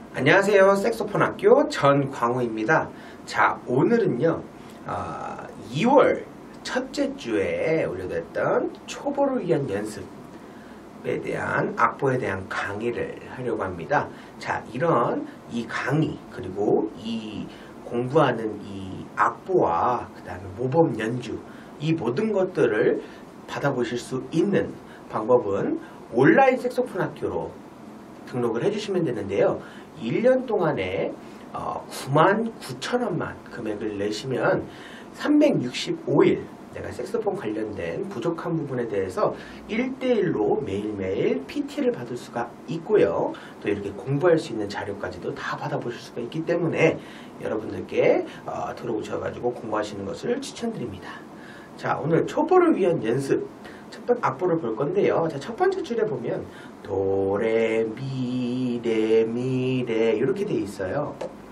안녕하세요. 색소폰 학교 전광우입니다. 자, 오늘은요 2월 첫째 주에 올려뒀던 초보를 위한 연습에 대한 악보에 대한 강의를 하려고 합니다. 자, 이 강의 그리고 이 공부하는 이 악보와 그 다음에 모범 연주 이 모든 것들을 받아보실 수 있는 방법은 온라인 색소폰 학교로 등록을 해주시면 되는데요. 1년 동안에 99,000원만 금액을 내시면 365일 내가 색소폰 관련된 부족한 부분에 대해서 1대1로 매일매일 PT를 받을 수가 있고요. 또 이렇게 공부할 수 있는 자료까지도 다 받아보실 수가 있기 때문에 여러분들께 들어오셔가지고 공부하시는 것을 추천드립니다. 자, 오늘 초보를 위한 연습 첫 번째 악보를 볼 건데요. 자, 첫 번째 줄에 보면 도, 레, 미, 레, 미, 레 이렇게 돼 있어요.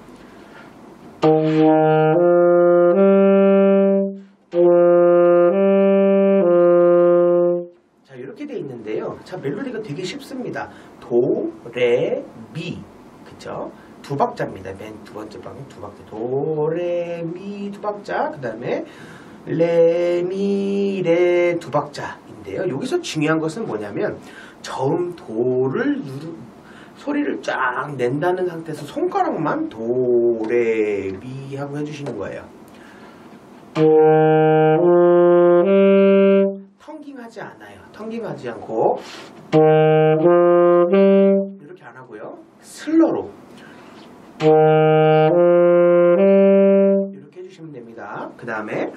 자, 이렇게 돼 있는데요. 자, 멜로디가 되게 쉽습니다. 도, 레, 미, 그쵸? 두 박자입니다. 맨 두 번째 방은 두 박자. 도, 레, 미 두 박자. 그 다음에 레, 미, 레 두 박자인데요. 여기서 중요한 것은 뭐냐면 저음 도를 소리를 쫙 낸다는 상태에서 손가락만 도, 레, 미 하고 해주시는 거예요. 텅깅하지 않아요. 텅깅하지 않고 이렇게 안 하고요. 슬러로 이렇게 해주시면 됩니다. 그 다음에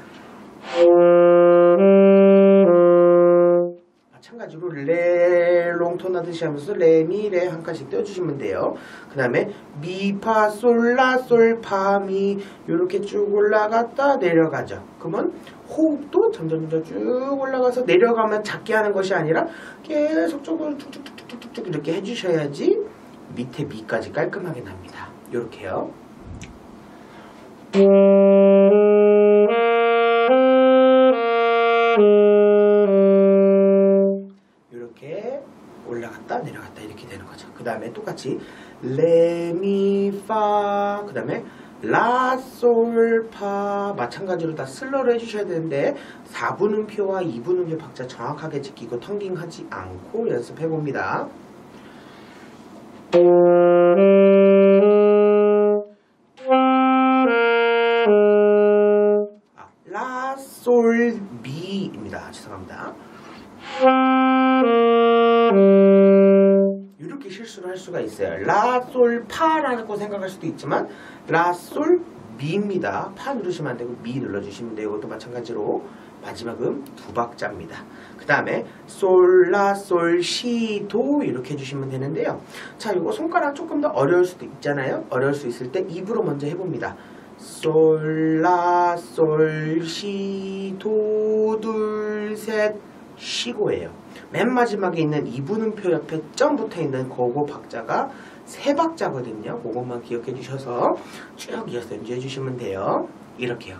마찬가지로 레 롱톤 하듯이 하면서 레, 미, 레 한 칸씩 떼어주시면 돼요. 그 다음에 미, 파, 솔, 라, 솔, 파, 미 이렇게 쭉 올라갔다 내려가죠. 그러면 호흡도 점점 쭉 올라가서 내려가면 작게 하는 것이 아니라 계속 쪽으로 툭툭툭툭툭 이렇게 해주셔야지 밑에 미까지 깔끔하게 납니다. 이렇게요. 이렇게 올라갔다 내려갔다 이렇게 되는 거죠. 그 다음에 똑같이 레, 미, 파 그 다음에 라, 솔, 파 마찬가지로 다 슬러로 해주셔야 되는데 4분음표와 2분음표 박자 정확하게 지키고 텅깅하지 않고 연습해봅니다. 라, 솔, 미입니다. 죄송합니다. 이렇게 실수를 할 수가 있어요. 라, 솔, 파라고 생각할 수도 있지만 라, 솔, 미입니다. 파 누르시면 안 되고 미 눌러주시면 돼요. 이것도 마찬가지로 마지막은 두 박자입니다. 그 다음에 솔, 라, 솔, 시, 도 이렇게 해주시면 되는데요. 자, 이거 손가락 조금 더 어려울 수도 있잖아요. 어려울 수 있을 때 입으로 먼저 해봅니다. 솔, 라, 솔, 시, 도, 둘, 셋, 시고예요. 맨 마지막에 있는 2분음표 옆에 점 붙어 있는 그거 박자가 세 박자거든요. 그것만 기억해 주셔서 쭉 이어서 연주해 주시면 돼요. 이렇게요.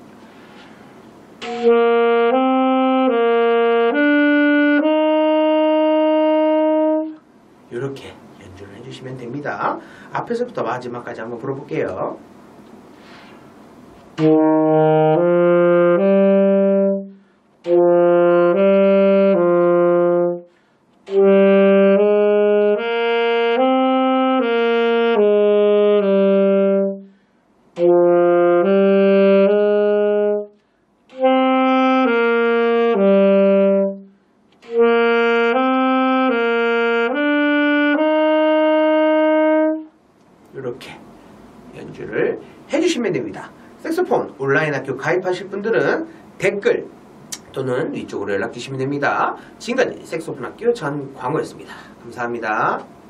이렇게 연주를 해주시면 됩니다. 앞에서부터 마지막까지 한번 불어볼게요. 이렇게 연주를 해주시면 됩니다. 색소폰 온라인 학교 가입하실 분들은 댓글 또는 위쪽으로 연락 주시면 됩니다. 지금까지 색소폰 학교 전광우였습니다. 감사합니다.